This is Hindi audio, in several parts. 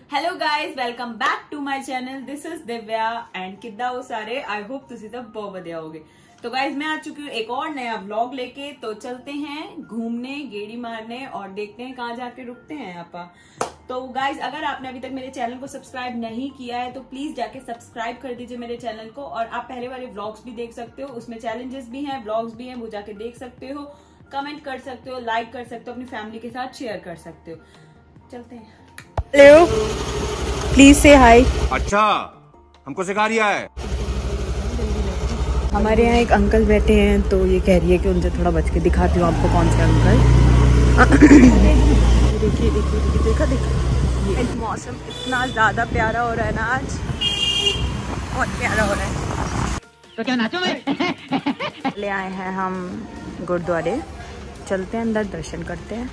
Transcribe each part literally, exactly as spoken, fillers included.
Hello guys, welcome back to my channel. This is Divya and किद्दा हो सारे। आई होप तुसी सब बहुत बढ़िया होगे। तो गाइज मैं आ चुकी हूँ एक और नया व्लॉग लेके। तो चलते हैं घूमने, गेड़ी मारने और देखते हैं कहाँ जाके रुकते हैं आपा। तो गाइज अगर आपने अभी तक मेरे चैनल को सब्सक्राइब नहीं किया है तो प्लीज जाके सब्सक्राइब कर दीजिए मेरे चैनल को। और आप पहले वाले व्लॉग्स भी देख सकते हो, उसमें चैलेंजेस भी हैं, व्लॉग्स भी हैं, वो जाके देख सकते हो, कमेंट कर सकते हो, लाइक कर सकते हो, अपनी फैमिली के साथ शेयर कर सकते हो। चलते हैं। हेलो, प्लीज से हाय। अच्छा, हमको सिखा रिया है। हमारे यहाँ एक अंकल बैठे हैं तो ये कह रही है कि उनसे थोड़ा बच के दिखाती हूँ आपको कौन से अंकल। देखिए देखिए देखिए, देखा देखा, ये मौसम इतना ज्यादा प्यारा हो रहा है ना आज, बहुत प्यारा हो रहा है। तो क्या नाचो मैं? ले आए हैं हम गुरुद्वारे, चलते हैं अंदर, दर्शन करते हैं।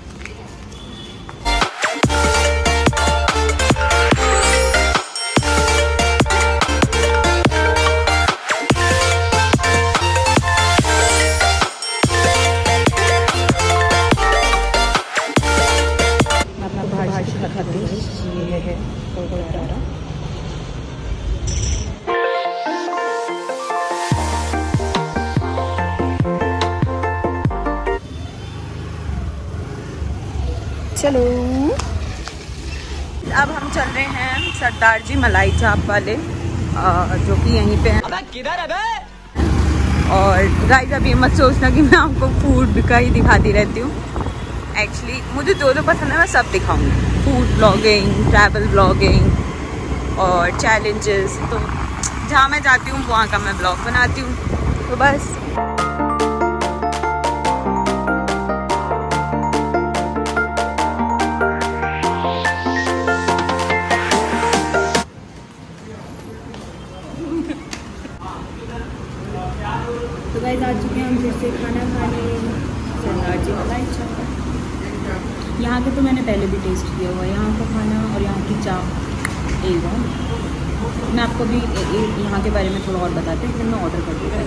ये है गुरुद्वारा। चलो, अब हम चल रहे हैं सरदार जी मलाई चाप वाले, जो कि यहीं पे है। किधर है बे? और गाइस अब ये मत सोचना कि मैं आपको फूड का ही दिखाती रहती हूँ। एक्चुअली मुझे जो जो पसंद है मैं सब दिखाऊंगी, फूड ब्लॉगिंग, ट्रैवल ब्लॉगिंग और चैलेंजेस। तो जहाँ मैं जाती हूँ वहाँ का मैं ब्लॉग बनाती हूँ। तो बस तो गाइस आ चुके हैं हम फिर से खाना खाने सरदार जी मलाई चाप। यहाँ के तो मैंने पहले भी टेस्ट किया हुआ है, यहाँ का खाना और यहाँ की चाप एक बार। मैं आपको भी यहाँ के बारे में थोड़ा और बताती हूँ, फिर मैं ऑर्डर कर दूँगा।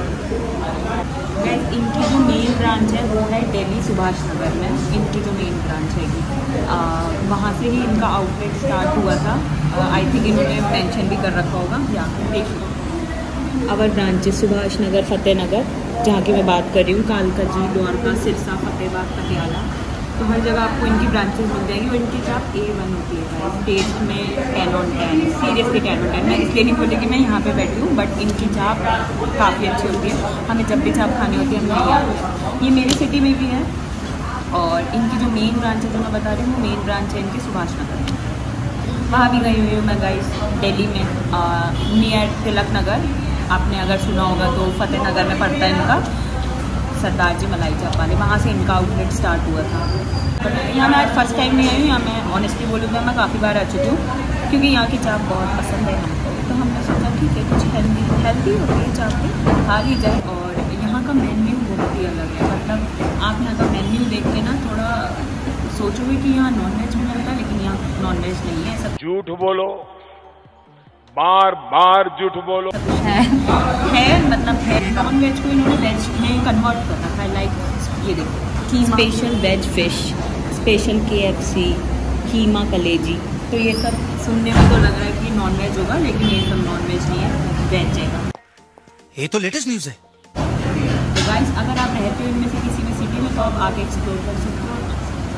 गाइस इनकी जो मेन ब्रांच है वो है दिल्ली सुभाष नगर में। इनकी जो मेन ब्रांच है वहाँ से ही इनका आउटलेट स्टार्ट हुआ था। आई थिंक इन्होंने मेंशन भी कर रखा होगा, या देखिए अवर ब्रांच सुभाष नगर, फतेह नगर, जहाँ की मैं बात कर रही हूँ, कालका जी, द्वारका, सिरसा, फतेहबाद, पटियाला। तो हर जगह आपको इनकी ब्रांचेस मिल जाएंगी। और इनकी चाप ए वन होती है, टेस्ट में ten on ten, seriously ten on ten. मैं इसलिए नहीं बोली कि मैं यहाँ पे बैठी हूँ, बट इनकी चाप काफ़ी अच्छी होती है। हमें जब भी चाप खानी होती है हम नहीं आते हैं। ये मेरी सिटी में भी है। और इनकी जो मेन ब्रांच है जो मैं बता रही हूँ, मेन ब्रांच है इनकी सुभाष नगर में। वहाँ भी गई हुई हूँ मैं गाइस, दिल्ली में नियर तिलक नगर। आपने अगर सुना होगा तो फतेह नगर में पड़ता है इनका सरदार जी मलाई चाप वाले, वहाँ से इनका आउटलेट स्टार्ट हुआ था। यहाँ मैं आज फर्स्ट टाइम नहीं आई हूँ। यहाँ मैं ऑनेस्टली बोलूँ तो मैं काफ़ी बार आ चुकी हूँ, क्योंकि यहाँ की चाप बहुत पसंद है हमको। तो हमने सोचा ठीक है कुछ हेल्दी हेल्दी होती है चाप भी, खा ली जाए। और यहाँ का मेन्यू बहुत ही अलग है। मतलब आप यहाँ का मेन्यू देख के ना थोड़ा सोचोगे कि यहाँ नॉनवेज भी मिलता है, लेकिन यहाँ नॉनवेज नहीं है। सब झूठ बोलो, बार बार झूठ बोलो। है, है मतलब है। नॉन वेज को इन्होंने वेज में कन्वर्ट कर रखा है। लाइक ये देखो, special veg fish, special KFC, कीमा कलेजी। तो ये सब सुनने में तो लग रहा है कि नॉन वेज होगा, लेकिन ये सब नॉन वेज नहीं है, वेज है। ये तो लेटेस्ट न्यूज़ है। तो गाइस अगर आप रहते हो इनमें से किसी भी सिटी में तो आप आके एक्सप्लोर कर सकते हो।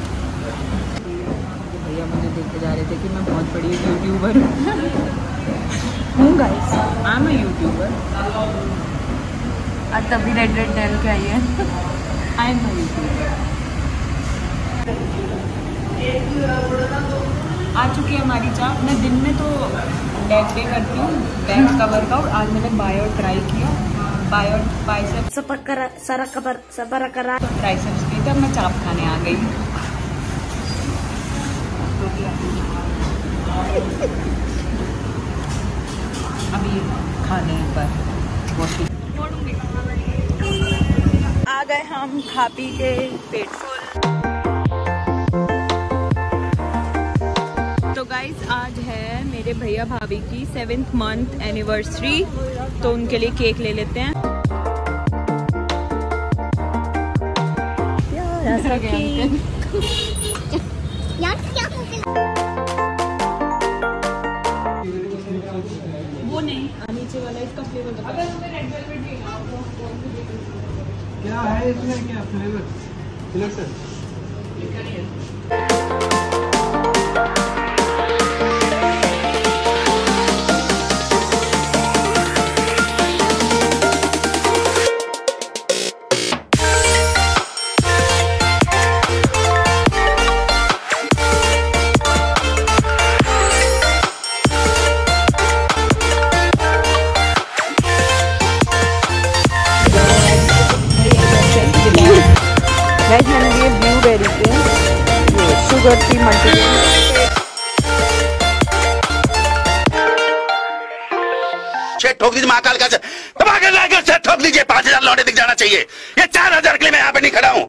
भैया मुझे देखते जा रहे थे कि मैं बहुत बड़ी यूट्यूबर हूँ। Guys I am a YouTuber. और तभी रेड रेड डेल के आई है। आई एम अ यूट्यूबर। आ चुकी है हमारी चाप। मैं दिन में तो लेग डे करती हूँ, बैक का वर्कआउट। आज मैंने बायो ट्राई किया, बायो बाइसेप्स ट्राइसेप्स की। तब मैं चाप खाने आ गई। अभी खाने पर आ गए हम, खा पी के पेट फुल। तो गाइस आज है मेरे भैया भाभी की सेवेंथ मंथ एनिवर्सरी, तो उनके लिए केक ले लेते हैं। यार क्या क्या है इसमें, क्या फ्लेवर सिलेक्शन? गाइस मैंने लिए ब्लूबेरी के ये शुगर फ्री मल्टीग्रेन ठोक दीजिए महाकाल का दबा कर लाकर ठोक दीजिए। पांच हजार लौटे दिख जाना चाहिए। ये चार हजार के लिए मैं यहाँ पे नहीं खड़ा हूँ।